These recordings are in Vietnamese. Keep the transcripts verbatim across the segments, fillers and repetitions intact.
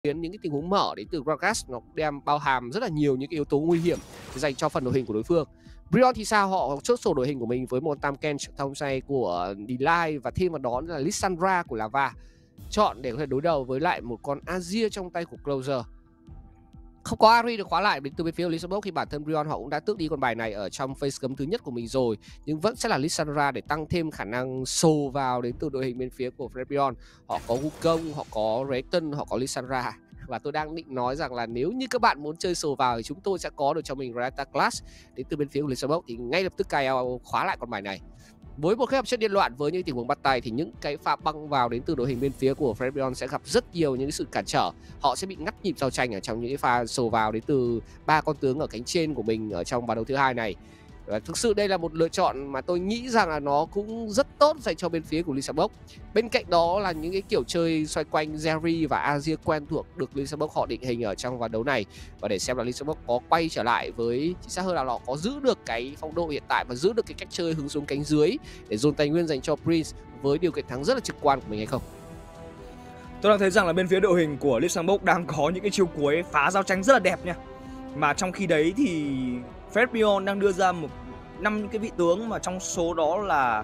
biến những cái tình huống mở đến từ Gragas nó đem bao hàm rất là nhiều những cái yếu tố nguy hiểm dành cho phần đội hình của đối phương. Brion thì sao, họ chốt sổ đội hình của mình với một Tam Ken thông say của Delay và thêm vào đó là Lissandra của Lava, chọn để có thể đối đầu với lại một con Azir trong tay của Closer. Không có Ari được khóa lại đến từ bên phía của Lisandro khi bản thân Brion họ cũng đã tước đi con bài này ở trong phase cấm thứ nhất của mình rồi, nhưng vẫn sẽ là Lissandra để tăng thêm khả năng sồ vào đến từ đội hình bên phía của Brion. Họ có Wukong, họ có Rayton, họ có Lissandra. Và tôi đang định nói rằng là nếu như các bạn muốn chơi sồ vào thì chúng tôi sẽ có được cho mình Rata Class đến từ bên phía của Lisandro, thì ngay lập tức ca eo khóa lại con bài này. Với một cái hợp chất điên loạn với những tình huống bắt tay thì những cái pha băng vào đến từ đội hình bên phía của Frebion sẽ gặp rất nhiều những cái sự cản trở. Họ sẽ bị ngắt nhịp giao tranh ở trong những cái pha sổ vào đến từ ba con tướng ở cánh trên của mình ở trong ván đấu thứ hai này. Và thực sự đây là một lựa chọn mà tôi nghĩ rằng là nó cũng rất tốt dành cho bên phía của Lisabok. Bên cạnh đó là những cái kiểu chơi xoay quanh Jerry và Azir quen thuộc được Lisabok họ định hình ở trong ván đấu này. Và để xem là Lisabok có quay trở lại với, chính xác hơn là họ có giữ được cái phong độ hiện tại và giữ được cái cách chơi hướng xuống cánh dưới để dồn tài nguyên dành cho Prince với điều kiện thắng rất là trực quan của mình hay không. Tôi đang thấy rằng là bên phía đội hình của Lisabok đang có những cái chiêu cuối phá giao tranh rất là đẹp nha. Mà trong khi đấy thì Frebion đang đưa ra một năm cái vị tướng mà trong số đó là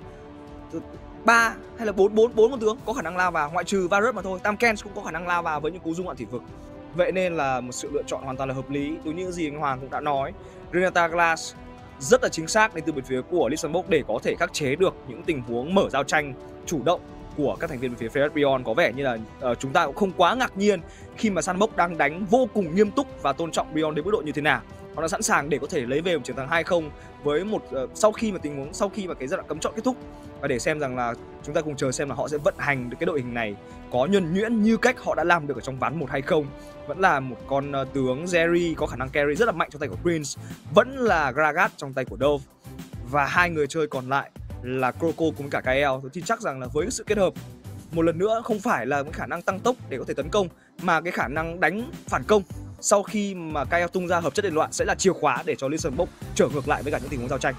ba hay là bốn bốn bốn con tướng có khả năng lao vào, ngoại trừ Varus mà thôi. Tam Ken cũng có khả năng lao vào với những cú dung loạn thủy vực. Vậy nên là một sự lựa chọn hoàn toàn là hợp lý. Đúng như gì anh Hoàng cũng đã nói, Renata Glass rất là chính xác đến từ bên phía của Lisandro để có thể khắc chế được những tình huống mở giao tranh chủ động của các thành viên bên phía Frebion. Có vẻ như là uh, chúng ta cũng không quá ngạc nhiên khi mà Sandbox đang đánh vô cùng nghiêm túc và tôn trọng Brion đến mức độ như thế nào. Họ đã sẵn sàng để có thể lấy về một chiến thắng hai không với một uh, sau khi mà tình huống sau khi mà cái giai đoạn cấm chọn kết thúc, và để xem rằng là chúng ta cùng chờ xem là họ sẽ vận hành được cái đội hình này có nhuần nhuyễn như cách họ đã làm được ở trong ván một hay không. Vẫn là một con uh, tướng Jerry có khả năng carry rất là mạnh trong tay của Prince, vẫn là Gragas trong tay của Dove, và hai người chơi còn lại là Croco cùng cả Kael. Tôi tin chắc rằng là với sự kết hợp một lần nữa không phải là cái khả năng tăng tốc để có thể tấn công, mà cái khả năng đánh phản công sau khi mà Kael tung ra hợp chất điên loạn sẽ là chìa khóa để cho Lisandro trở ngược lại với cả những tình huống giao tranh.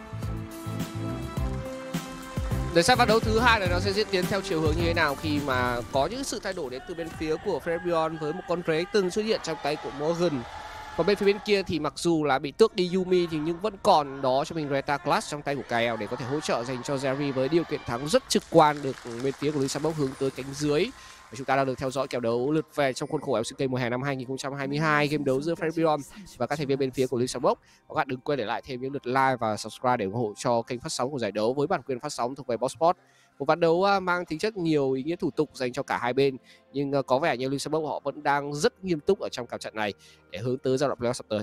Để xem ván đấu thứ hai này nó sẽ diễn tiến theo chiều hướng như thế nào khi mà có những sự thay đổi đến từ bên phía của Frebion với một con rế từng xuất hiện trong tay của Morgan. Còn bên phía bên kia thì mặc dù là bị tước đi Yumi thì nhưng vẫn còn đó cho mình Reta Class trong tay của Kael để có thể hỗ trợ dành cho Jerry với điều kiện thắng rất trực quan được bên phía của Lisandro hướng tới cánh dưới. Và chúng ta đang được theo dõi kèo đấu lượt về trong khuôn khổ lờ xê ca mùa hè năm hai nghìn không trăm hai mươi hai, game đấu giữa Frebion và các thành viên bên phía của Lisandro. Các bạn đừng quên để lại thêm những lượt like và subscribe để ủng hộ cho kênh phát sóng của giải đấu với bản quyền phát sóng thuộc về Boss Sport. Một ván đấu mang tính chất nhiều ý nghĩa thủ tục dành cho cả hai bên, nhưng có vẻ như Lisandro họ vẫn đang rất nghiêm túc ở trong cặp trận này để hướng tới giai đoạn playoff sắp tới.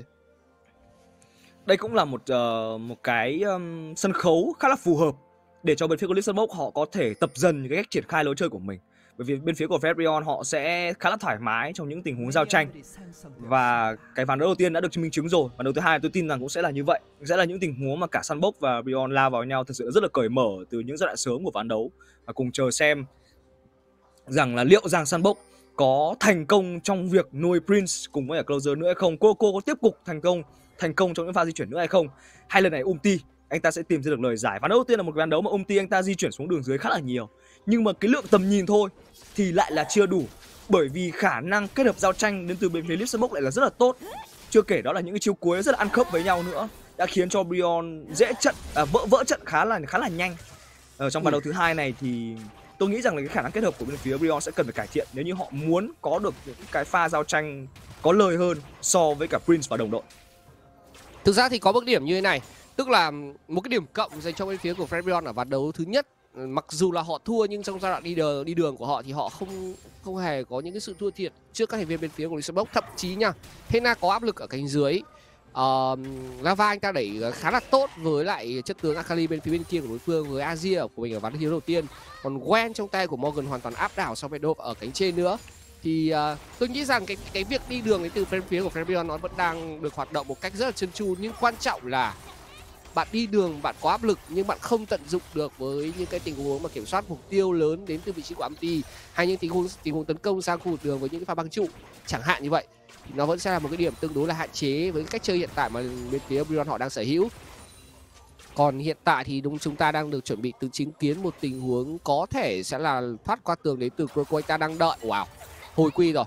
Đây cũng là một uh, một cái um, sân khấu khá là phù hợp để cho bên phía của Lisandro họ có thể tập dần cái cách triển khai lối chơi của mình. Bởi vì bên phía của Frebion họ sẽ khá là thoải mái trong những tình huống giao tranh, và cái ván đấu đầu tiên đã được chứng minh chứng rồi. Ván đấu thứ hai tôi tin rằng cũng sẽ là như vậy, sẽ là những tình huống mà cả Sandbox và Brion lao vào nhau thật sự rất là cởi mở từ những giai đoạn sớm của ván đấu. Và cùng chờ xem rằng là liệu rằng Sandbox có thành công trong việc nuôi Prince cùng với cả Closer nữa hay không, cô cô có tiếp tục thành công thành công trong những pha di chuyển nữa hay không, hay lần này Umti anh ta sẽ tìm ra được lời giải. Ván đấu đầu tiên là một ván đấu mà Umti anh ta di chuyển xuống đường dưới khá là nhiều, nhưng mà cái lượng tầm nhìn thôi thì lại là chưa đủ, bởi vì khả năng kết hợp giao tranh đến từ bên phía Lisandro lại là rất là tốt. Chưa kể đó là những cái chiêu cuối rất là ăn khớp với nhau nữa, đã khiến cho Brion dễ trận à, vỡ vỡ trận khá là khá là nhanh. Ở trong ván đấu thứ hai này thì tôi nghĩ rằng là cái khả năng kết hợp của bên phía Brion sẽ cần phải cải thiện nếu như họ muốn có được những cái pha giao tranh có lời hơn so với cả Prince và đồng đội. Thực ra thì có một điểm như thế này, tức là một cái điểm cộng dành cho bên phía của Frebion ở ván đấu thứ nhất. Mặc dù là họ thua nhưng trong giai đoạn đi đường đi đường của họ thì họ không không hề có những cái sự thua thiệt trước các thành viên bên phía của Lisandro. Thậm chí nha, Hena có áp lực ở cánh dưới. Uh, Lava anh ta đẩy khá là tốt với lại chất tướng Akali bên phía bên kia của đối phương với Azir của mình ở ván thi đấu đầu tiên. Còn Gwen trong tay của Morgan hoàn toàn áp đảo so với Dove ở cánh trên nữa. Thì uh, tôi nghĩ rằng cái cái việc đi đường đến từ bên phía của Frebion nó vẫn đang được hoạt động một cách rất là trơn tru, nhưng quan trọng là bạn đi đường, bạn có áp lực nhưng bạn không tận dụng được với những cái tình huống mà kiểm soát mục tiêu lớn đến từ vị trí của Amti, hay những tình huống tình huống tấn công sang khu vực đường với những cái pha băng trụ chẳng hạn như vậy, thì nó vẫn sẽ là một cái điểm tương đối là hạn chế với cái cách chơi hiện tại mà bên phía Brion họ đang sở hữu. Còn hiện tại thì đúng chúng ta đang được chuẩn bị từ chứng kiến một tình huống có thể sẽ là thoát qua tường đến từ Croco. Anh ta đang đợi, wow, hồi quy rồi.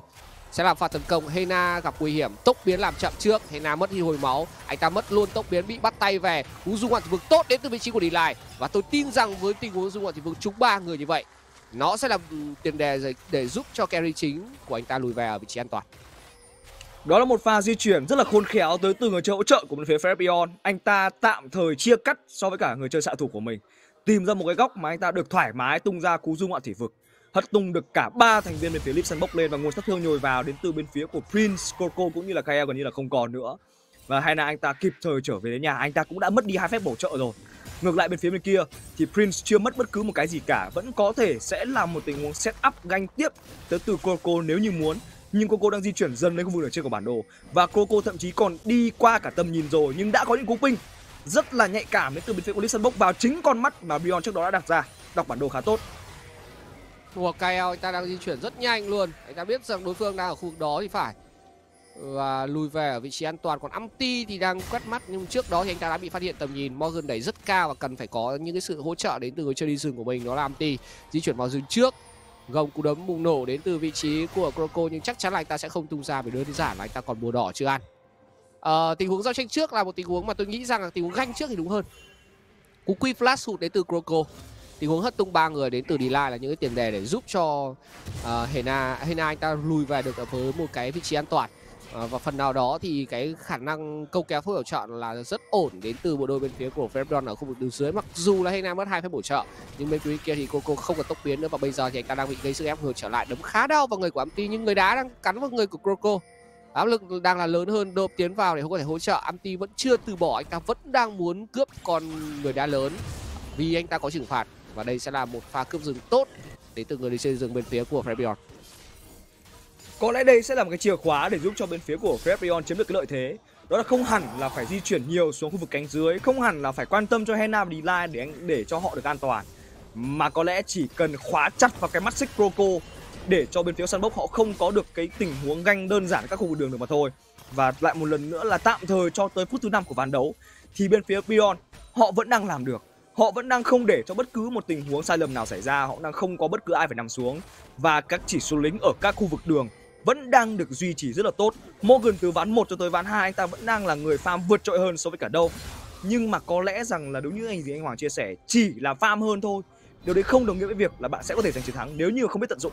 sẽ làm pha tấn công. Hena gặp nguy hiểm, tốc biến làm chậm trước. Hena mất đi hồi máu, anh ta mất luôn tốc biến, bị bắt tay về. Cú dung ngoạn thị vực tốt đến từ vị trí của Delay, và tôi tin rằng với tình huống dung ngoạn thị vực trúng ba người như vậy, nó sẽ là tiền đề để, để giúp cho carry chính của anh ta lùi về ở vị trí an toàn. Đó là một pha di chuyển rất là khôn khéo tới từ người chơi hỗ trợ của bên phía Ferbion. Anh ta tạm thời chia cắt so với cả người chơi xạ thủ của mình, tìm ra một cái góc mà anh ta được thoải mái tung ra cú dung ngoạn thủy vực, hất tung được cả ba thành viên bên phía Lipson bốc lên, và nguồn sát thương nhồi vào đến từ bên phía của Prince, Coco cũng như là Kael gần như là không còn nữa. Và Hena anh ta kịp thời trở về đến nhà, anh ta cũng đã mất đi hai phép bổ trợ rồi. Ngược lại bên phía bên kia thì Prince chưa mất bất cứ một cái gì cả, vẫn có thể sẽ là một tình huống set up ganh tiếp tới từ Coco nếu như muốn. Nhưng Coco đang di chuyển dần lên khu vực ở trên của bản đồ, và Coco thậm chí còn đi qua cả tầm nhìn rồi, nhưng đã có những cú ping rất là nhạy cảm đến từ bên phía của Lipson bốc vào chính con mắt mà Beyond trước đó đã đặt ra. Đọc bản đồ khá tốt. Của Kael anh ta đang di chuyển rất nhanh luôn, anh ta biết rằng đối phương đang ở khu vực đó thì phải, và lùi về ở vị trí an toàn. Còn Amti thì đang quét mắt, nhưng trước đó thì anh ta đã bị phát hiện tầm nhìn. Morgan đẩy rất cao và cần phải có những cái sự hỗ trợ đến từ người chơi đi rừng của mình, đó là Amti di chuyển vào rừng trước. Gồng cú đấm bùng nổ đến từ vị trí của Croco, nhưng chắc chắn là anh ta sẽ không tung ra, bởi đơn giản là anh ta còn bùa đỏ chưa ăn. Ờ, tình huống giao tranh trước là một tình huống mà tôi nghĩ rằng là tình huống ganh trước thì đúng hơn. Cú quy flash hụt đến từ Croco, tình huống hất tung ba người đến từ Delay là những cái tiền đề để giúp cho uh, Hena Hena anh ta lùi về được với một cái vị trí an toàn. Uh, và phần nào đó thì cái khả năng câu kéo phối hợp chọn là rất ổn đến từ bộ đôi bên phía của Ferbion ở khu vực đường dưới. Mặc dù là Hena mất hai phép bổ trợ, nhưng bên phía kia thì Coco không có tốc biến nữa, và bây giờ thì anh ta đang bị gây sức ép ngược trở lại, đấm khá đau vào người của Amti, nhưng người đá đang cắn vào người của Croco. Áp lực đang là lớn hơn, đột tiến vào để không có thể hỗ trợ. Amti vẫn chưa từ bỏ, anh ta vẫn đang muốn cướp con người đá lớn vì anh ta có trừng phạt, và đây sẽ là một pha cướp rừng tốt đến từ người đi chơi rừng bên phía của Ferbion. Có lẽ đây sẽ là một cái chìa khóa để giúp cho bên phía của Ferbion chiếm được cái lợi thế. Đó là không hẳn là phải di chuyển nhiều xuống khu vực cánh dưới, không hẳn là phải quan tâm cho Hena và Delay để anh để cho họ được an toàn, mà có lẽ chỉ cần khóa chặt vào cái mắt xích Croco để cho bên phía Sunbox họ không có được cái tình huống ganh đơn giản các khu vực đường được mà thôi. Và lại một lần nữa là tạm thời cho tới phút thứ năm của ván đấu thì bên phía Beyond họ vẫn đang làm được. Họ vẫn đang không để cho bất cứ một tình huống sai lầm nào xảy ra, họ đang không có bất cứ ai phải nằm xuống, và các chỉ số lính ở các khu vực đường vẫn đang được duy trì rất là tốt. Morgan từ ván một cho tới ván hai anh ta vẫn đang là người farm vượt trội hơn so với cả đâu. Nhưng mà có lẽ rằng là đúng như anh gì anh Hoàng chia sẻ, chỉ là farm hơn thôi, điều đấy không đồng nghĩa với việc là bạn sẽ có thể giành chiến thắng nếu như không biết tận dụng.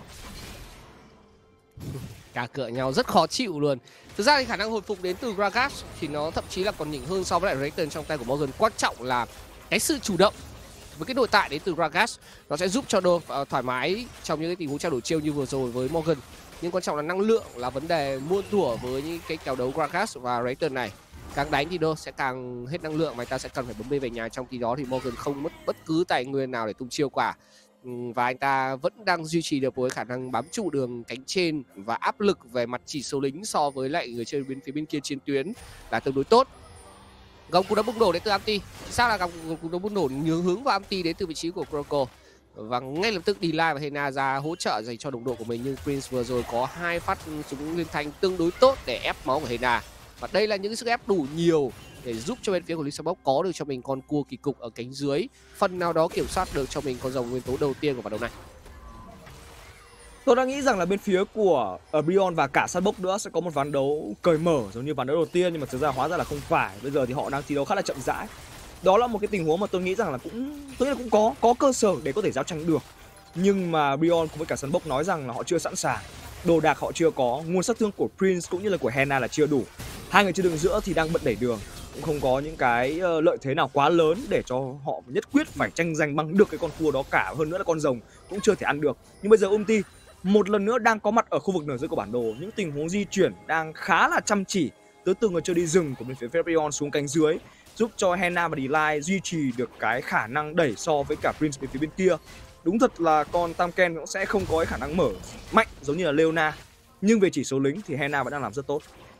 Cả cựa nhau rất khó chịu luôn. Thực ra thì khả năng hồi phục đến từ Gragas thì nó thậm chí là còn nhỉnh hơn so với lại Rayton trong tay của Morgan. Quan trọng là cái sự chủ động với cái nội tại đến từ Gragas, nó sẽ giúp cho Đô uh, thoải mái trong những cái tình huống trao đổi chiêu như vừa rồi với Morgan. Nhưng quan trọng là năng lượng là vấn đề muôn thuở với những cái kèo đấu Gragas và Rayton này. Càng đánh thì Đô sẽ càng hết năng lượng, mà ta sẽ cần phải bấm bê về nhà. Trong khi đó thì Morgan không mất bất cứ tài nguyên nào để tung chiêu cả, và anh ta vẫn đang duy trì được với khả năng bám trụ đường cánh trên và áp lực về mặt chỉ số lính so với lại người chơi bên phía bên kia trên tuyến là tương đối tốt. Gồng cú đấm bùng nổ đến từ Amti, sao là gồng cú đấm bùng nổ nhướng hướng vào Amti đến từ vị trí của Croco, và ngay lập tức Delay và Hena ra hỗ trợ dành cho đồng đội của mình. Nhưng Prince vừa rồi có hai phát súng liên thanh tương đối tốt để ép máu của Hena, và đây là những sức ép đủ nhiều để giúp cho bên phía của Lipson có được cho mình con cua kỳ cục ở cánh dưới, phần nào đó kiểm soát được cho mình con rồng nguyên tố đầu tiên của ván đấu này. Tôi đang nghĩ rằng là bên phía của uh, Beyond và cả Sunbox nữa sẽ có một ván đấu cởi mở giống như ván đấu đầu tiên, nhưng mà thực ra hóa ra là không phải. Bây giờ thì họ đang thi đấu khá là chậm rãi. Đó là một cái tình huống mà tôi nghĩ rằng là cũng tôi nghĩ là cũng có có cơ sở để có thể giao tranh được. Nhưng mà Beyond cùng với cả Sunbox nói rằng là họ chưa sẵn sàng. Đồ đạc họ chưa có, nguồn sát thương của Prince cũng như là của Hena là chưa đủ. Hai người trên đường giữa thì đang bận đẩy đường, cũng không có những cái uh, lợi thế nào quá lớn để cho họ nhất quyết phải tranh giành bằng được cái con cua đó cả. Hơn nữa là con rồng cũng chưa thể ăn được. Nhưng bây giờ Umti một lần nữa đang có mặt ở khu vực nửa dưới của bản đồ. Những tình huống di chuyển đang khá là chăm chỉ tới từ người chơi đi rừng của bên phía Ferbion xuống cánh dưới, giúp cho Hena và Delay duy trì được cái khả năng đẩy so với cả Prince bên phía bên kia. Đúng thật là con Tamken cũng sẽ không có cái khả năng mở mạnh giống như là Leona, nhưng về chỉ số lính thì Hena vẫn đang làm rất tốt.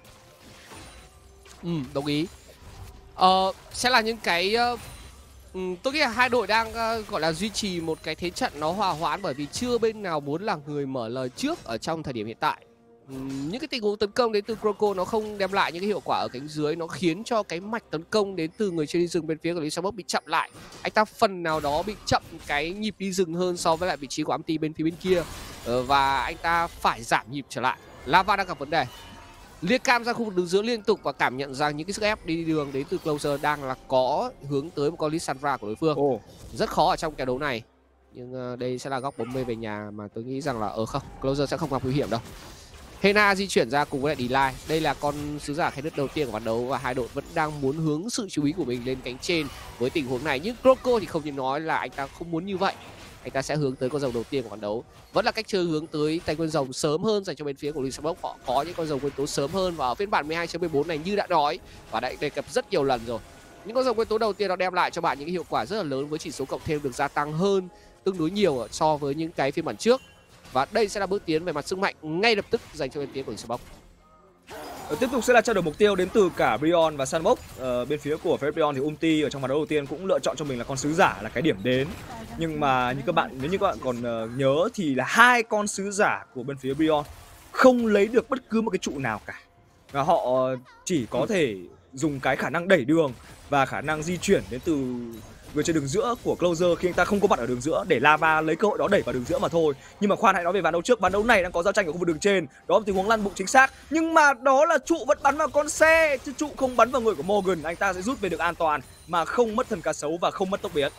Ừ, đồng ý. Ờ, sẽ là những cái uh, tôi nghĩ là hai đội đang uh, gọi là duy trì một cái thế trận nó hòa hoãn, bởi vì chưa bên nào muốn là người mở lời trước ở trong thời điểm hiện tại. Um, những cái tình huống tấn công đến từ Croco nó không đem lại những cái hiệu quả ở cánh dưới, nó khiến cho cái mạch tấn công đến từ người chơi đi rừng bên phía của Lipson bị chậm lại. Anh ta phần nào đó bị chậm cái nhịp đi rừng hơn so với lại vị trí của Amti bên phía bên kia, uh, và anh ta phải giảm nhịp trở lại. Lava đang gặp vấn đề. Liệt cam ra khu vực đứng giữa liên tục và cảm nhận rằng những cái sức ép đi đường đến từ Closer đang là có hướng tới một con Lissandra của đối phương. Ồ. Rất khó ở trong kèo đấu này. Nhưng uh, đây sẽ là góc bốn mươi về nhà mà tôi nghĩ rằng là ở không, Closer sẽ không gặp nguy hiểm đâu. Hena di chuyển ra cùng với lại Delay. Đây là con sứ giả khe nứt đầu tiên của ván đấu và hai đội vẫn đang muốn hướng sự chú ý của mình lên cánh trên với tình huống này. Nhưng Croco thì không thể nói là anh ta không muốn như vậy. Anh ta sẽ hướng tới con rồng đầu tiên của ván đấu. Vẫn là cách chơi hướng tới tay quân rồng sớm hơn dành cho bên phía của Lisabok. Họ có những con rồng nguyên tố sớm hơn và ở phiên bản mười hai chấm mười bốn này như đã nói và đã đề cập rất nhiều lần rồi. Những con rồng nguyên tố đầu tiên nó đem lại cho bạn những hiệu quả rất là lớn với chỉ số cộng thêm được gia tăng hơn tương đối nhiều so với những cái phiên bản trước. Và đây sẽ là bước tiến về mặt sức mạnh ngay lập tức dành cho bên phía của Lisabok. Tiếp tục sẽ là trao đổi mục tiêu đến từ cả Brion và Sandbox. Ờ, bên phía của Brion thì Ulti ở trong ván đấu đầu tiên cũng lựa chọn cho mình là con sứ giả là cái điểm đến. Nhưng mà như các bạn nếu như các bạn còn uh, nhớ thì là hai con sứ giả của bên phía Brion không lấy được bất cứ một cái trụ nào cả. Và họ chỉ có thể dùng cái khả năng đẩy đường và khả năng di chuyển đến từ người trên đường giữa của Closer khi anh ta không có mặt ở đường giữa để Lava lấy cơ hội đó đẩy vào đường giữa mà thôi. Nhưng mà khoan, hãy nói về ván đấu trước. Ván đấu này đang có giao tranh ở khu vực đường trên, đó là tình huống lăn bụng chính xác, nhưng mà đó là trụ vẫn bắn vào con xe chứ trụ không bắn vào người của Morgan. Anh ta sẽ rút về được an toàn mà không mất thần cá sấu và không mất tốc biến.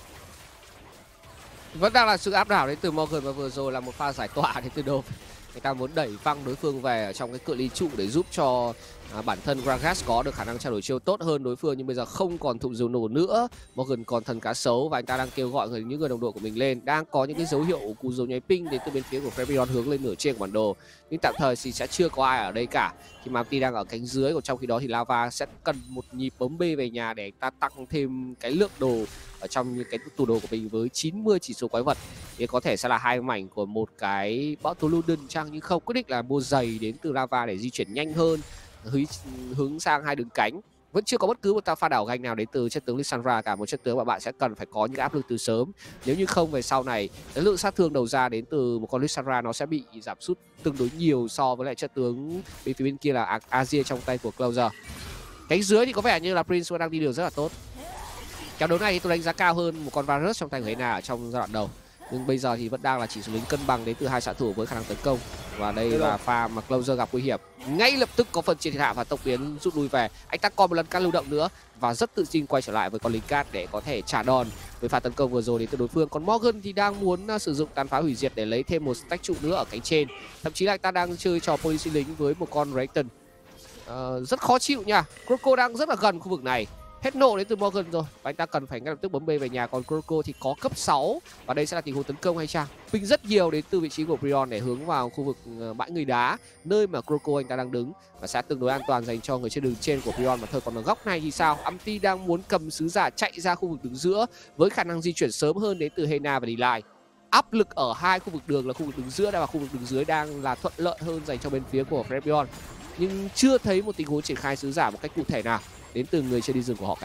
Vẫn đang là sự áp đảo đến từ Morgan và vừa rồi là một pha giải tỏa đến từ Dove. Người ta muốn đẩy văng đối phương về ở trong cái cự ly trụ để giúp cho à, bản thân Gragas có được khả năng trao đổi chiêu tốt hơn đối phương, nhưng bây giờ không còn thụ diều nổ nữa. Morgan còn thần cá sấu và anh ta đang kêu gọi người những người đồng đội của mình lên. Đang có những cái dấu hiệu cú dấu nháy ping đến từ bên phía của Frebion hướng lên nửa trên của bản đồ, nhưng tạm thời thì sẽ chưa có ai ở đây cả. Khi mà Amti đang ở cánh dưới, còn trong khi đó thì Lava sẽ cần một nhịp bấm B về nhà để anh ta tăng thêm cái lượng đồ ở trong những cái tủ đồ của mình với chín mươi chỉ số quái vật. Thì có thể sẽ là hai mảnh của một cái Botoluden chăng, nhưng không, quyết định là mua giày đến từ Lava để di chuyển nhanh hơn, hướng sang hai đường cánh. Vẫn chưa có bất cứ một pha đảo ganh nào đến từ chất tướng Lissandra cả, một chất tướng mà bạn sẽ cần phải có những áp lực từ sớm. Nếu như không về sau này, cái lượng sát thương đầu ra đến từ một con Lissandra nó sẽ bị giảm sút tương đối nhiều so với lại chất tướng bên phía bên kia là Azir trong tay của Closer. Cánh dưới thì có vẻ như là Prince đang đi đường rất là tốt. Kèo đấu này thì tôi đánh giá cao hơn một con Varus trong tay của Hena ở trong giai đoạn đầu. Nhưng bây giờ thì vẫn đang là chỉ số lính cân bằng đến từ hai xạ thủ với khả năng tấn công. Và đây là pha mà Closer gặp nguy hiểm. Ngay lập tức có phần chia thiệt hại và tốc biến rút lui về. Anh ta còn một lần cắt lưu động nữa và rất tự tin quay trở lại với con lính cát để có thể trả đòn với pha tấn công vừa rồi đến từ đối phương. Còn Morgan thì đang muốn sử dụng tàn phá hủy diệt để lấy thêm một stack trụ nữa ở cánh trên. Thậm chí là anh ta đang chơi trò policy lính với một con Rayton. Uh, rất khó chịu nha. Croco đang rất là gần khu vực này. Hết nộ đến từ Morgan rồi và anh ta cần phải ngay lập tức bấm B về nhà. Còn Croco thì có cấp sáu và đây sẽ là tình huống tấn công hay chăng? Ping rất nhiều đến từ vị trí của Brion để hướng vào khu vực bãi người đá, nơi mà Croco anh ta đang đứng và sẽ tương đối an toàn dành cho người trên đường trên của Brion mà thôi. Còn ở góc này thì sao? Amti đang muốn cầm sứ giả chạy ra khu vực đứng giữa với khả năng di chuyển sớm hơn đến từ Hena và Delay. Áp lực ở hai khu vực đường là khu vực đứng giữa và khu vực đứng dưới đang là thuận lợi hơn dành cho bên phía của Frebion, nhưng chưa thấy một tình huống triển khai sứ giả một cách cụ thể nào đến từ người chơi đi rừng của họ cả.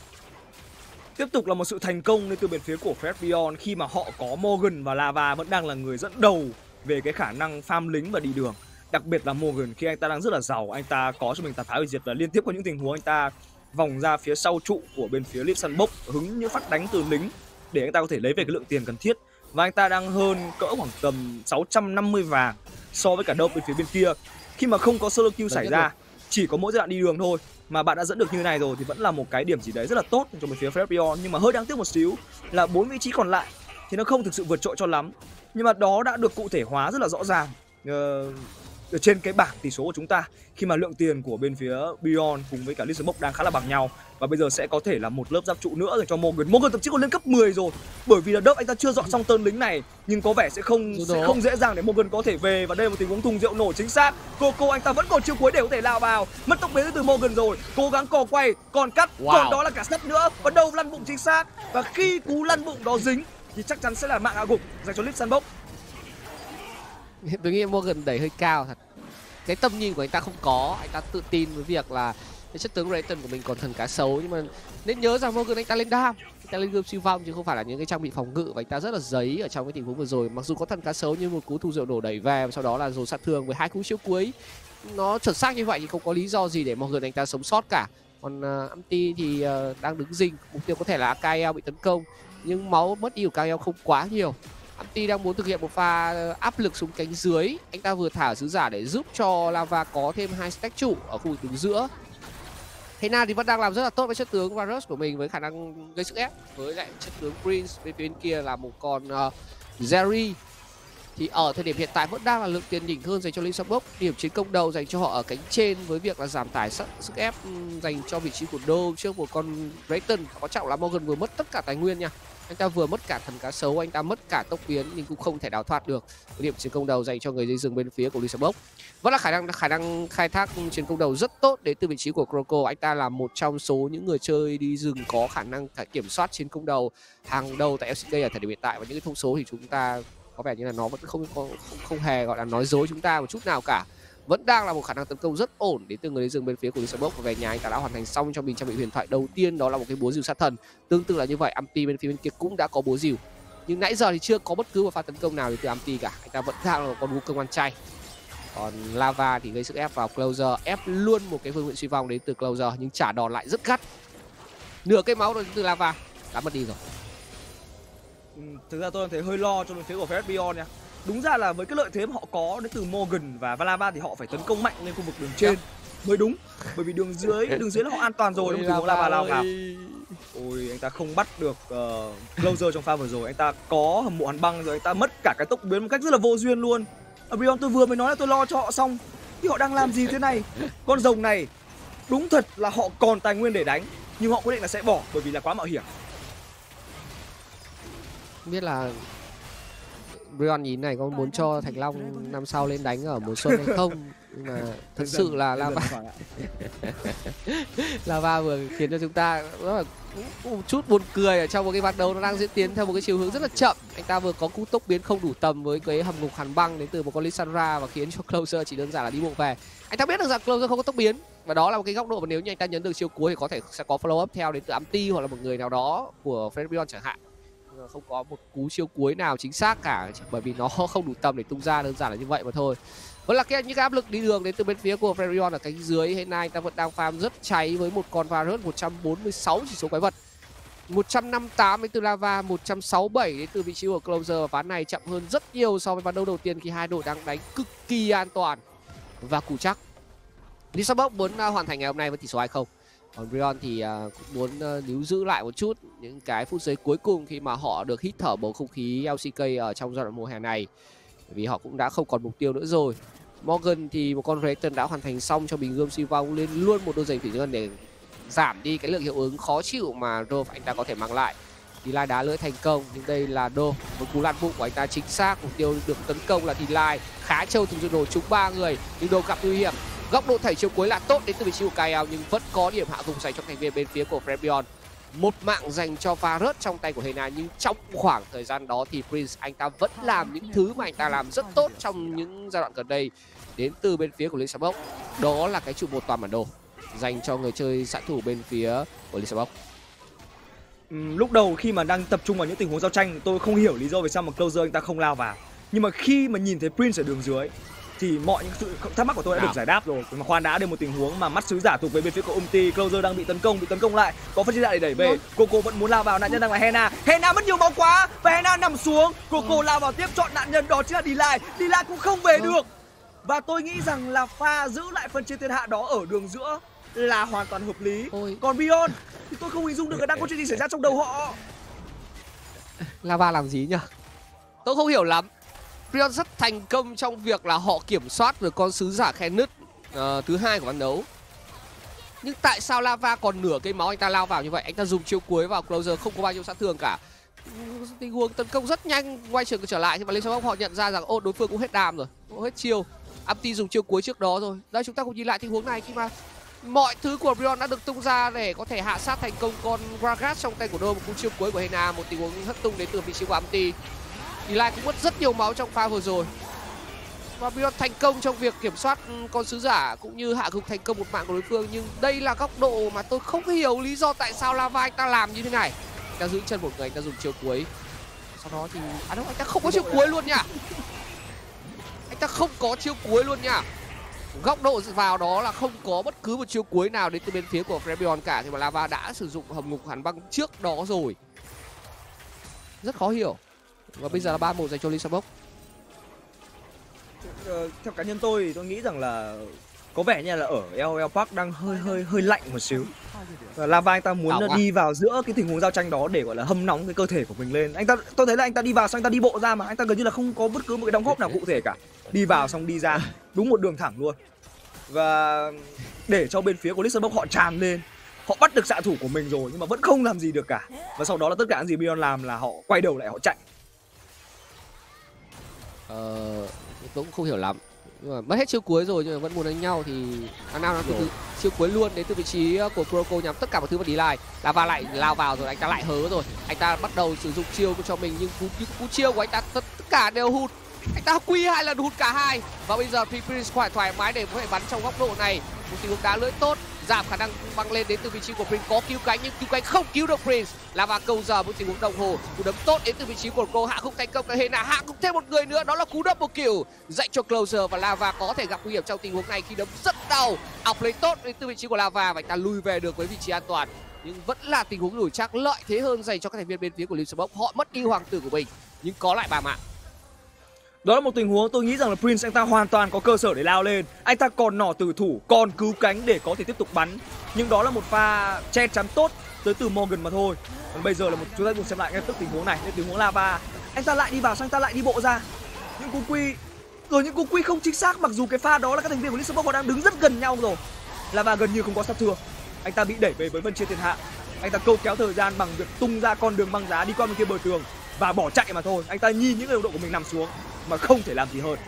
Tiếp tục là một sự thành công đến từ bên phía của Frebion khi mà họ có Morgan và Lava vẫn đang là người dẫn đầu về cái khả năng farm lính và đi đường. Đặc biệt là Morgan khi anh ta đang rất là giàu, anh ta có cho mình tàn phá hủy diệt và liên tiếp có những tình huống anh ta vòng ra phía sau trụ của bên phía Lipsandbox hứng những phát đánh từ lính để anh ta có thể lấy về cái lượng tiền cần thiết. Và anh ta đang hơn cỡ khoảng tầm sáu trăm năm mươi vàng so với cả Dove bên phía bên kia. Khi mà không có solo kill xảy ra, rồi. Chỉ có mỗi giai đoạn đi đường thôi mà bạn đã dẫn được như này rồi thì vẫn là một cái điểm gì đấy rất là tốt cho bên phía Frebion. Nhưng mà hơi đáng tiếc một xíu là bốn vị trí còn lại thì nó không thực sự vượt trội cho lắm. Nhưng mà đó đã được cụ thể hóa rất là rõ ràng uh, ở trên cái bảng tỷ số của chúng ta, khi mà lượng tiền của bên phía Beyond cùng với cả Lissabok đang khá là bằng nhau. Và bây giờ sẽ có thể là một lớp giáp trụ nữa rồi cho Morgan. Morgan thậm chí còn lên cấp mười rồi, bởi vì là Dove anh ta chưa dọn xong tơn lính này, nhưng có vẻ sẽ không sẽ không dễ dàng để Morgan có thể về. Và đây là một tình huống thùng rượu nổ chính xác. Coco anh ta vẫn còn chiêu cuối để có thể lao vào, mất tốc biến từ Morgan rồi, cố gắng cò quay, còn cắt, wow. Còn đó là cả sắt nữa, và Dove lăn bụng chính xác. Và khi cú lăn bụng đó dính thì chắc chắn sẽ là mạng hạ gục dành cho Lipsandbox. Tôi nghĩ Morgan đẩy hơi cao thật. Cái tầm nhìn của anh ta không có, anh ta tự tin với việc là cái chất tướng Rayton của mình còn thần cá sấu, nhưng mà nên nhớ rằng Morgan anh ta lên đam, anh ta lên gươm siêu vong chứ không phải là những cái trang bị phòng ngự, và anh ta rất là giấy ở trong cái tình huống vừa rồi. Mặc dù có thần cá sấu nhưng một cú thu rượu nổ đẩy về và sau đó là dồn sát thương với hai cú chiếu cuối nó chuẩn xác như vậy thì không có lý do gì để Morgan anh ta sống sót cả. Còn uh, Amti thì uh, đang đứng rình, mục tiêu có thể là ca e lờ bị tấn công nhưng máu mất đi của ca e lờ không quá nhiều. Amti đang muốn thực hiện một pha áp lực xuống cánh dưới. Anh ta vừa thả sứ giả để giúp cho Lava có thêm hai stack trụ ở khu vực đứng giữa. Hena thì vẫn đang làm rất là tốt với chất tướng Varus của mình với khả năng gây sức ép. Với lại chất tướng Prince bên phía bên kia là một con uh, Jerry. Thì ở thời điểm hiện tại vẫn đang là lượng tiền đỉnh hơn dành cho Lee Sang-bok. Điểm chiến công đầu dành cho họ ở cánh trên với việc là giảm tải sức, sức ép dành cho vị trí của Đô trước một con Drayton. Có trọng là Morgan vừa mất tất cả tài nguyên nha. Anh ta vừa mất cả thần cá sấu, anh ta mất cả tốc biến nhưng cũng không thể đào thoát được. Cái điểm chiến công đầu dành cho người dây rừng bên phía của Lee Sang-bok. Vẫn là khả năng khả năng khai thác chiến công đầu rất tốt đến từ vị trí của Croco. Anh ta là một trong số những người chơi đi rừng có khả năng cả kiểm soát chiến công đầu hàng đầu tại ép xê ca ở thời điểm hiện tại, và những cái thông số thì chúng ta có vẻ như là nó vẫn không không, không hề gọi là nói dối chúng ta một chút nào cả. Vẫn đang là một khả năng tấn công rất ổn đến từ người dừng bên phía của Lee Sang-bok, và về nhà anh ta đã hoàn thành xong cho mình trang bị huyền thoại đầu tiên, đó là một cái búa rìu sát thần. Tương tự là như vậy, Amti bên phía bên kia cũng đã có búa rìu, nhưng nãy giờ thì chưa có bất cứ một pha tấn công nào từ Amti cả. Anh ta vẫn đang là một con Wukong ăn chay. Còn Lava thì gây sức ép vào Closer, ép luôn một cái phương nguyện suy vong đến từ Closer nhưng trả đòn lại rất gắt. Nửa cái máu rồi đến từ Lava đã mất đi rồi. Ừ, thực ra tôi thấy hơi lo cho bên phía của Ferret Beyond nha. Đúng ra là với cái lợi thế mà họ có đến từ Morgan và Lava thì họ phải tấn công mạnh lên khu vực đường trên mới đúng. Bởi vì đường dưới, đường dưới là họ an toàn rồi, đúng không? Lava lao vào. Ôi, anh ta không bắt được uh, Closer trong pha vừa rồi. Anh ta có hầm mộ hàn băng rồi, anh ta mất cả cái tốc biến một cách rất là vô duyên luôn. Ở Beyond tôi vừa mới nói là tôi lo cho họ xong thì họ đang làm gì thế này? Con rồng này đúng thật là họ còn tài nguyên để đánh, nhưng họ quyết định là sẽ bỏ bởi vì là quá mạo hiểm. Không biết là Brion nhìn này có muốn cho Thành Long năm sau lên đánh ở mùa xuân hay không, nhưng mà thật sự là Lava Lava vừa khiến cho chúng ta rất là một chút buồn cười ở trong một cái ván đấu nó đang diễn tiến theo một cái chiều hướng rất là chậm. Anh ta vừa có cú tốc biến không đủ tầm với cái hầm ngục hàn băng đến từ một con Lissandra và khiến cho Closer chỉ đơn giản là đi bộ về. Anh ta biết được rằng Closer không có tốc biến, và đó là một cái góc độ mà nếu như anh ta nhấn được chiều cuối thì có thể sẽ có follow up theo đến từ Amti hoặc là một người nào đó của Ferret Beyond chẳng hạn. Không có một cú chiêu cuối nào chính xác cả, bởi vì nó không đủ tầm để tung ra, đơn giản là như vậy mà thôi. Vẫn là cái những cái áp lực đi đường đến từ bên phía của Ferret Beyond ở cánh dưới. Hiện nay ta vẫn đang farm rất cháy với một con Varus một trăm bốn mươi sáu chỉ số quái vật, một trăm năm mươi tám đến từ Lava, một trăm sáu mươi bảy đến từ vị trí của Closer. Ván này chậm hơn rất nhiều so với ván đấu đầu tiên khi hai đội đang đánh cực kỳ an toàn và cù chắc. Lee Sang-bok muốn uh, hoàn thành ngày hôm nay với tỷ số hai không. Còn Brion thì uh, cũng muốn uh, níu giữ lại một chút những cái phút giây cuối cùng khi mà họ được hít thở bầu không khí lờ xê ca ở trong giai đoạn mùa hè này, vì họ cũng đã không còn mục tiêu nữa rồi. Morgan thì một con Drayton đã hoàn thành xong cho bình gươm suy vong lên luôn một đôi giày thủy ngân để giảm đi cái lượng hiệu ứng khó chịu mà Dove anh ta có thể mang lại. Thì Lai đá lưỡi thành công, nhưng đây là Dove với cú lăn bụng của anh ta chính xác. Mục tiêu được tấn công là thì Lai khá trâu từ đồ trúng ba người, nhưng Dove gặp nguy hiểm. Góc độ thảy chiều cuối là tốt đến từ vị trí của Kael, nhưng vẫn có điểm hạ gục dành cho thành viên bên phía của Ferret Beyond. Một mạng dành cho Varus trong tay của Hena, nhưng trong khoảng thời gian đó thì Prince anh ta vẫn làm những thứ mà anh ta làm rất tốt trong những giai đoạn gần đây đến từ bên phía của Lee Sang-bok. Đó là cái trụ một toàn bản đồ dành cho người chơi xạ thủ bên phía của Lee Sang-bok. Ừ, lúc đầu khi mà đang tập trung vào những tình huống giao tranh, tôi không hiểu lý do vì sao mà Closer anh ta không lao vào. Nhưng mà khi mà nhìn thấy Prince ở đường dưới thì mọi những sự thắc mắc của tôi đã được giải đáp rồi. Mà khoan đã, đến một tình huống mà mắt sứ giả thuộc về bên phía của Umti, Closer đang bị tấn công, bị tấn công lại, có phân chia lại để đẩy về. Coco vẫn muốn lao vào, nạn nhân đang là Hena. Hena mất nhiều máu quá và Hena nằm xuống. Coco lao vào tiếp, chọn nạn nhân đó chính là Delay. Delay cũng không về được. Và tôi nghĩ rằng là pha giữ lại phân chia thiên hạ đó ở đường giữa là hoàn toàn hợp lý. Ôi. Còn Beyond thì tôi không hình dung được là đang có chuyện gì xảy ra trong đầu họ. Lava làm gì nhỉ? Tôi không hiểu lắm. Beyond rất thành công trong việc là họ kiểm soát được con sứ giả khe nứt uh, thứ hai của ván đấu. Nhưng tại sao Lava còn nửa cây máu anh ta lao vào như vậy? Anh ta dùng chiêu cuối vào Closer không có bao nhiêu sát thương cả. Tình huống tấn công rất nhanh quay trở trở lại, nhưng mà Lee Sang-bok họ nhận ra rằng ô đối phương cũng hết đam rồi, cũng hết chiêu. Amti dùng chiêu cuối trước đó rồi. Đây chúng ta cùng nhìn lại tình huống này khi mà mọi thứ của Beyond đã được tung ra để có thể hạ sát thành công con Gragas trong tay của Dove. Một cú chiêu cuối của Hena, một tình huống hất tung đến từ vị trí của Amti. Thì lại cũng mất rất nhiều máu trong pha vừa rồi. Và Beyond thành công trong việc kiểm soát con sứ giả cũng như hạ gục thành công một mạng của đối phương. Nhưng đây là góc độ mà tôi không hiểu lý do tại sao Lava anh ta làm như thế này. Anh ta giữ chân một người, anh ta dùng chiêu cuối. Sau đó thì... À đâu, anh ta không có chiêu cuối luôn nha. Anh ta không có chiêu cuối luôn nha. Góc độ vào đó là không có bất cứ một chiêu cuối nào đến từ bên phía của Ferret Beyond cả, thì mà Lava đã sử dụng hầm ngục hàn băng trước đó rồi. Rất khó hiểu. Và bây giờ là ba một dành cho Lee Sang-bok. Ờ, theo cá nhân tôi thì tôi nghĩ rằng là có vẻ như là ở lờ o lờ Park đang hơi hơi hơi lạnh một xíu. Và Lava anh ta muốn Đảo đi vào giữa cái tình huống giao tranh đó để gọi là hâm nóng cái cơ thể của mình lên. Anh ta tôi thấy là anh ta đi vào xong anh ta đi bộ ra mà anh ta gần như là không có bất cứ một cái đóng góp nào cụ thể cả. Đi vào xong đi ra đúng một đường thẳng luôn. Và để cho bên phía của Lee Sang-bok họ tràn lên. Họ bắt được xạ thủ của mình rồi nhưng mà vẫn không làm gì được cả. Và sau đó là tất cả những gì Beyond làm là họ quay đầu lại họ chạy. Ờ, tôi cũng không hiểu lắm. Nhưng mà mất hết chiêu cuối rồi nhưng mà vẫn muốn đánh nhau thì An Nam từ chiêu cuối luôn đến từ vị trí của Kuroko nhắm tất cả mọi thứ vào D-Line. Lava lại lao vào rồi, anh ta lại hớ rồi. Anh ta bắt đầu sử dụng chiêu cho mình nhưng cú, cú chiêu của anh ta tất, tất cả đều hụt. Anh ta quy hai lần hụt cả hai. Và bây giờ Prince khỏi thoải mái để có thể bắn trong góc độ này. Một tình huống đá lưỡi tốt, giảm khả năng băng lên đến từ vị trí của Prince, có cứu cánh nhưng cứu cánh không cứu được Prince. Lava câu giờ một tình huống đồng hồ, cú đấm tốt đến từ vị trí của Cô, hạ không thành công là Hena, hạ cũng thêm một người nữa, đó là cú double kill dạy cho Closer. Và Lava có thể gặp nguy hiểm trong tình huống này khi đấm rất đau. Outplay tốt đến từ vị trí của Lava và anh ta lui về được với vị trí an toàn, nhưng vẫn là tình huống đổi chắc lợi thế hơn dành cho các thành viên bên phía của Lee Sang-bok. Họ mất đi hoàng tử của mình nhưng có lại ba mạng. Đó là một tình huống tôi nghĩ rằng là Prince anh ta hoàn toàn có cơ sở để lao lên. Anh ta còn nỏ tử thủ, còn cứu cánh để có thể tiếp tục bắn. Nhưng đó là một pha che chắn tốt tới từ Morgan mà thôi. Còn bây giờ là một chúng ta cùng xem lại ngay tức tình huống này, tình huống Lava. Anh ta lại đi vào, xong anh ta lại đi bộ ra. Những cú quy rồi những cú quy không chính xác, mặc dù cái pha đó là các thành viên của Lee Sang-bok họ đang đứng rất gần nhau rồi. Lava gần như không có sát thương. Anh ta bị đẩy về với vân chia thiên hạ. Anh ta câu kéo thời gian bằng việc tung ra con đường băng giá đi qua bên kia bờ tường và bỏ chạy mà thôi. Anh ta nhìn những đồng đội của mình nằm xuống mà không thể làm gì hơn.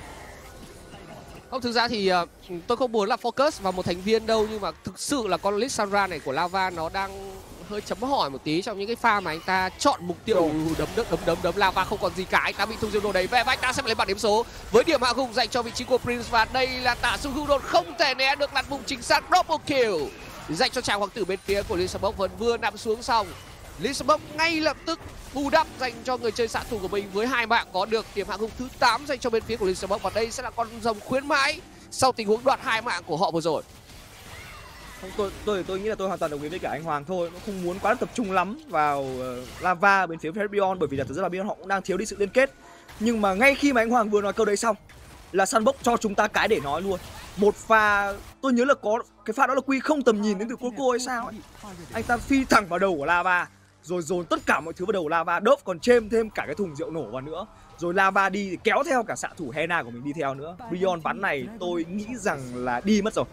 Không, thực ra thì uh, tôi không muốn là focus vào một thành viên đâu, nhưng mà thực sự là con Lissandra này của Lava nó đang hơi chấm hỏi một tí trong những cái pha mà anh ta chọn mục tiêu đấm đấm đấm đấm đấm Lava không còn gì cả. Anh ta bị thung diệu đồ đấy về và anh ta sẽ lấy bản điểm số với điểm hạ gục dành cho vị trí của Prince. Và đây là Tả Sung Hưu Đột không thể né được lặn bụng chính xác, double kill dành cho chàng hoàng tử bên phía của Lee Sang-bok. Vẫn vừa nằm xuống xong, Lee Sang-bok ngay lập tức bù đắp dành cho người chơi xạ thủ của mình với hai mạng, có được điểm hạ gục thứ tám dành cho bên phía của Lee Sang-bok. Và đây sẽ là con rồng khuyến mãi sau tình huống đoạt hai mạng của họ vừa rồi. Không, tôi tôi tôi nghĩ là tôi hoàn toàn đồng ý với cả anh Hoàng thôi. Nó không muốn quá tập trung lắm vào uh, Lava bên phía Beyond, bởi vì là thực ra là Beyond họ cũng đang thiếu đi sự liên kết. Nhưng mà ngay khi mà anh Hoàng vừa nói câu đấy xong là Sandbox cho chúng ta cái để nói luôn. Một pha tôi nhớ là có cái pha đó là quy không tầm nhìn đến từ Coco hay sao ấy. Anh ta phi thẳng vào đầu của Lava rồi dồn tất cả mọi thứ vào đầu Lava, đớp còn chêm thêm cả cái thùng rượu nổ vào nữa. Rồi Lava đi thì kéo theo cả xạ thủ Hena của mình đi theo nữa. Beyond bắn này tôi nghĩ rằng là đi mất rồi.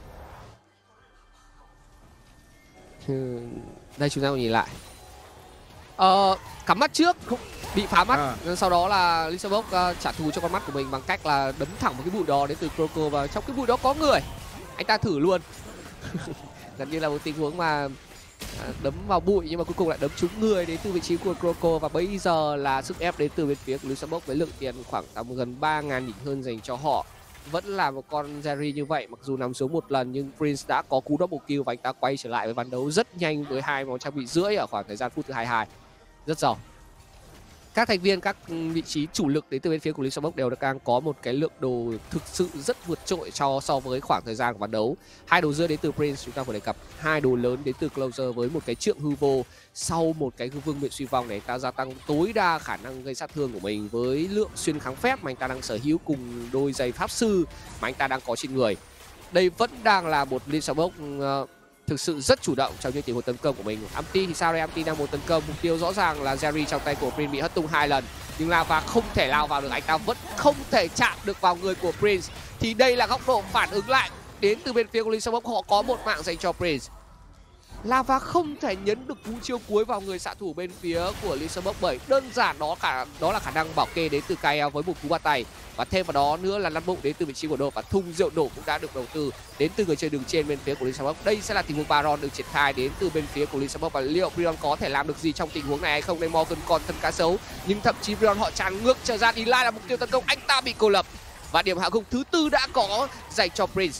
Đây chúng ta cùng nhìn lại. Ờ, cắm mắt trước bị phá mắt, à. Sau đó là Lee Sang-bok uh, trả thù cho con mắt của mình bằng cách là đấm thẳng vào cái bụi đó đến từ Croco, và trong cái bụi đó có người. Anh ta thử luôn. Gần như là một tình huống mà uh, đấm vào bụi nhưng mà cuối cùng lại đấm trúng người đến từ vị trí của Croco. Và bây giờ là sức ép đến từ bên phía của Lee Sang-bok với lượng tiền khoảng tầm gần ba ngàn đỉnh hơn dành cho họ. Vẫn là một con Jerry như vậy, mặc dù nằm xuống một lần nhưng Prince đã có cú double kill và anh ta quay trở lại với ván đấu rất nhanh với hai món trang bị rưỡi ở khoảng thời gian phút thứ hai mươi hai. Rất giàu. Các thành viên, các vị trí chủ lực đến từ bên phía của Lee Sang-bok đều đang có một cái lượng đồ thực sự rất vượt trội cho so với khoảng thời gian của ván đấu. Hai đồ rơi đến từ Prince, chúng ta phải đề cập hai đồ lớn đến từ Closer với một cái trượng hư vô. Sau một cái hư vương miệng suy vong này, anh ta gia tăng tối đa khả năng gây sát thương của mình với lượng xuyên kháng phép mà anh ta đang sở hữu cùng đôi giày pháp sư mà anh ta đang có trên người. Đây vẫn đang là một Lee Sang-bok uh, thực sự rất chủ động trong những tình huống tấn công của mình. Amti thì sao đây? Amti đang một tấn công, mục tiêu rõ ràng là Jerry trong tay của Prince bị hất tung hai lần, nhưng Lava không thể lao vào được, anh ta vẫn không thể chạm được vào người của Prince. Thì đây là góc độ phản ứng lại đến từ bên phía của Lee Sang-bok, họ có một mạng dành cho Prince. Lava không thể nhấn được cú chiêu cuối vào người xạ thủ bên phía của Lee Sang-bok, bởi đơn giản đó cả đó là khả năng bảo kê đến từ ca e lờ với một cú bắt tay, và thêm vào đó nữa là lăn bụng đến từ vị trí của Đột, và thùng rượu nổ cũng đã được đầu tư đến từ người chơi đường trên bên phía của Lee Sang-bok. Đây sẽ là tình huống Baron được triển khai đến từ bên phía của Lee Sang-bok, và liệu Brion có thể làm được gì trong tình huống này hay không? Đây Morgan còn thân cá sấu, nhưng thậm chí Brion họ tràn ngược trở ra, đi lại là mục tiêu tấn công, anh ta bị cô lập và điểm hạ gục thứ tư đã có dành cho Prince.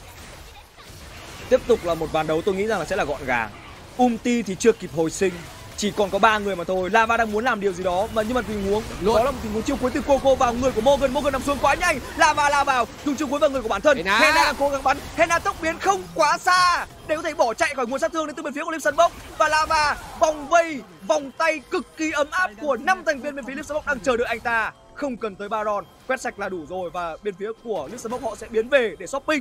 Tiếp tục là một ván đấu tôi nghĩ rằng là sẽ là gọn gàng. Umti thì chưa kịp hồi sinh, chỉ còn có ba người mà thôi. Lava đang muốn làm điều gì đó mà nhưng mà tình huống Luôn. đó là một tình huống chiêu cuối từ Coco vào người của Morgan. Morgan nằm xuống quá nhanh. Lava lao vào dùng chiêu cuối vào người của bản thân. Hena. Hena đang cố gắng bắn. Hena tốc biến không quá xa để có thể bỏ chạy khỏi nguồn sát thương đến từ bên phía của Lim Sandbox. Và Lava vòng vây, vòng tay cực kỳ ấm áp của năm thành viên bên phía Lim Sandbox đang chờ đợi anh ta. Không cần tới Baron, quét sạch là đủ rồi và bên phía của Lim Sandbox họ sẽ biến về để shopping.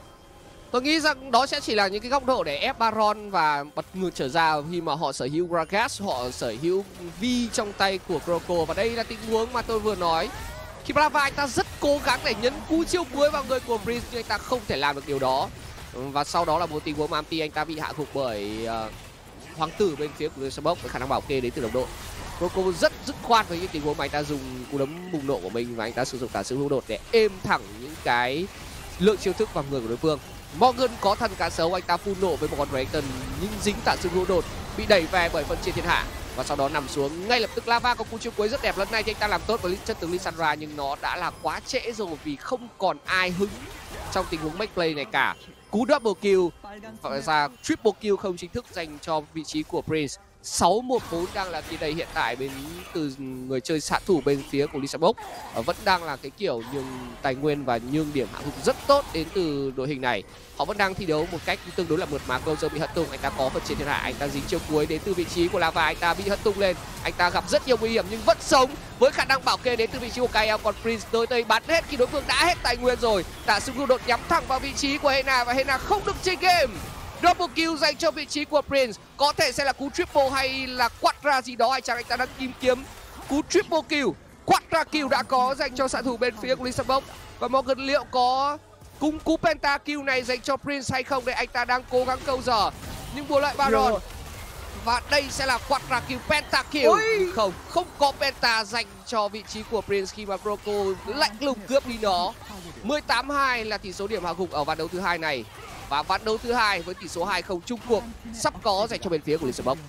Tôi nghĩ rằng đó sẽ chỉ là những cái góc độ để ép Baron và bật ngược trở ra khi mà họ sở hữu Gragas, họ sở hữu V trong tay của Croco. Và đây là tình huống mà tôi vừa nói. Khi Lava anh ta rất cố gắng để nhấn cú chiêu cuối vào người của Prince nhưng anh ta không thể làm được điều đó. Và sau đó là một tình huống mà Amti anh ta bị hạ gục bởi uh, Hoàng tử bên phía của Lim Sandbox với khả năng bảo kê đến từ đồng đội. Croco rất dứt khoát với những tình huống mà anh ta dùng cú đấm bùng nổ của mình và anh ta sử dụng cả sự hữu đột để êm thẳng những cái lượng chiêu thức vào người của đối phương. Morgan có thần cá sấu, anh ta phun nổ với một con Renekton nhưng dính tạ sự hữu đột, bị đẩy về bởi phần trên thiên hạ và sau đó nằm xuống. Ngay lập tức Lava có cú chiêu cuối rất đẹp lần này thì anh ta làm tốt với chất tướng Lissandra nhưng nó đã là quá trễ rồi vì không còn ai hứng trong tình huống make play này cả. Cú double kill và ra triple kill không chính thức dành cho vị trí của Prince. sáu một bốn đang là kỳ đầy hiện tại bên từ người chơi xạ thủ bên phía của Lim Sandbox. Vẫn đang là cái kiểu nhường tài nguyên và nhường điểm hạ gục rất tốt đến từ đội hình này. Họ vẫn đang thi đấu một cách tương đối là mượt mà. Closer bị hất tung, anh ta có phần trên thiên hạ, anh ta dính chiêu cuối đến từ vị trí của Lava, anh ta bị hất tung lên, anh ta gặp rất nhiều nguy hiểm nhưng vẫn sống với khả năng bảo kê đến từ vị trí của ca eo. Còn Prince tới đây bắn hết khi đối phương đã hết tài nguyên rồi. Tạ sự đột nhắm thẳng vào vị trí của Hena và Hena không được chơi game. Double kill dành cho vị trí của Prince. Có thể sẽ là cú triple hay là quadra gì đó, hay chăng anh ta đang tìm kiếm cú triple kill. Quadra kill đã có dành cho xạ thủ bên phía của Lim Sandbox. Và Morgan liệu có cung cú penta kill này dành cho Prince hay không? Để anh ta đang cố gắng câu giờ nhưng bù lại Baron. Và đây sẽ là quadra kill, penta kill. Không, không có penta dành cho vị trí của Prince khi mà Croco lạnh lùng cướp đi nó. mười tám hai là tỷ số điểm hạ gục ở ván đấu thứ hai này. Và ván đấu thứ hai với tỷ số hai không chung cuộc sắp có dành cho bên phía của Lim Sandbox.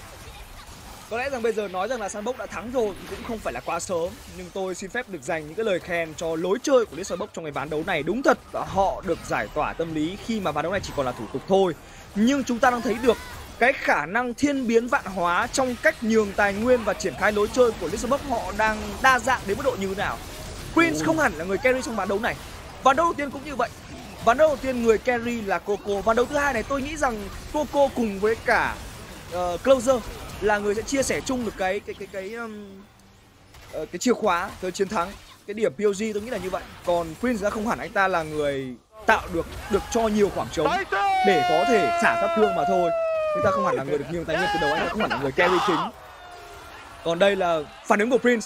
Có lẽ rằng bây giờ nói rằng là Sandbox đã thắng rồi thì cũng không phải là quá sớm, nhưng tôi xin phép được dành những cái lời khen cho lối chơi của Lim Sandbox trong cái ván đấu này. Đúng thật là họ được giải tỏa tâm lý khi mà ván đấu này chỉ còn là thủ tục thôi, nhưng chúng ta đang thấy được cái khả năng thiên biến vạn hóa trong cách nhường tài nguyên và triển khai lối chơi của Lim Sandbox. Họ đang đa dạng đến mức độ như thế nào. Prince ừ. không hẳn là người carry trong ván đấu này. Ván đấu đầu tiên cũng như vậy. Ván đấu đầu tiên người carry là Coco. Ván đấu thứ hai này tôi nghĩ rằng Coco cùng với cả uh, Closer là người sẽ chia sẻ chung được cái cái cái cái um, uh, cái chìa khóa tới chiến thắng. Cái điểm pê o giê tôi nghĩ là như vậy. Còn Prince đã không hẳn anh ta là người tạo được được cho nhiều khoảng trống để có thể xả sát thương mà thôi. Anh ta không hẳn là người được nhiều tài nguyên từ đầu, anh ta không hẳn là người carry chính. Còn đây là phản ứng của Prince.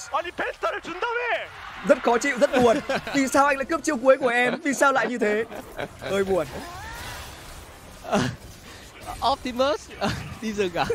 Rất khó chịu, rất buồn. Vì sao anh lại cướp chiêu cuối của em? Vì sao lại như thế? Hơi buồn. uh, Optimus uh, đi rừng à?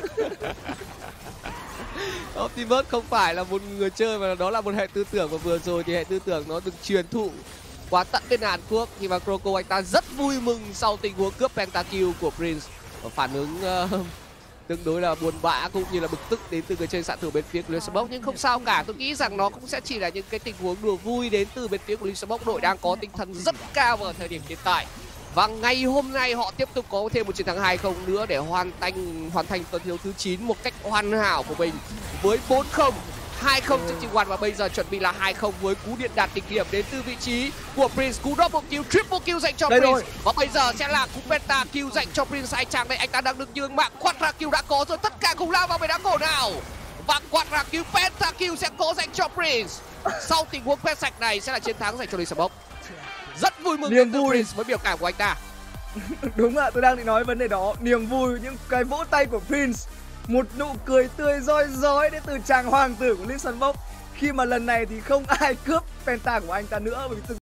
Optimus không phải là một người chơi mà đó là một hệ tư tưởng, và vừa rồi thì hệ tư tưởng nó được truyền thụ qua tận bên Hàn Quốc khi mà Croco anh ta rất vui mừng sau tình huống cướp pentakill của Prince. Và phản ứng uh, tương đối là buồn bã cũng như là bực tức đến từ người chơi xạ thủ bên phía của Lim Sandbox, nhưng không sao cả. Tôi nghĩ rằng nó cũng sẽ chỉ là những cái tình huống đùa vui đến từ bên phía của Lim Sandbox. Đội đang có tinh thần rất cao ở thời điểm hiện tại và ngày hôm nay họ tiếp tục có thêm một chiến thắng hai không nữa để hoàn thành hoàn thành tuần thiếu thứ chín một cách hoàn hảo của mình với bốn không. hai không trước T một và bây giờ chuẩn bị là hai không với cú điện đạt đỉnh điểm đến từ vị trí của Prince. Cú double kill, triple kill dành cho đây Prince rồi. Và bây giờ sẽ là cú penta kill dành cho Prince. Hai chàng đây anh ta đang được nhường mạng. Quadra kill đã có rồi, tất cả cùng lao vào bên đá cổ nào. Và quadra kill, penta kill sẽ có dành cho Prince. Sau tình huống pet sạch này sẽ là chiến thắng dành cho Lim Sandbox. Rất vui mừng niềm vui Prince với biểu cảm của anh ta. Đúng ạ, tôi đang định nói vấn đề đó. Niềm vui, những cái vỗ tay của Prince, một nụ cười tươi rói rói đến từ chàng hoàng tử của Lim Sandbox khi mà lần này thì không ai cướp penta của anh ta nữa, bởi vì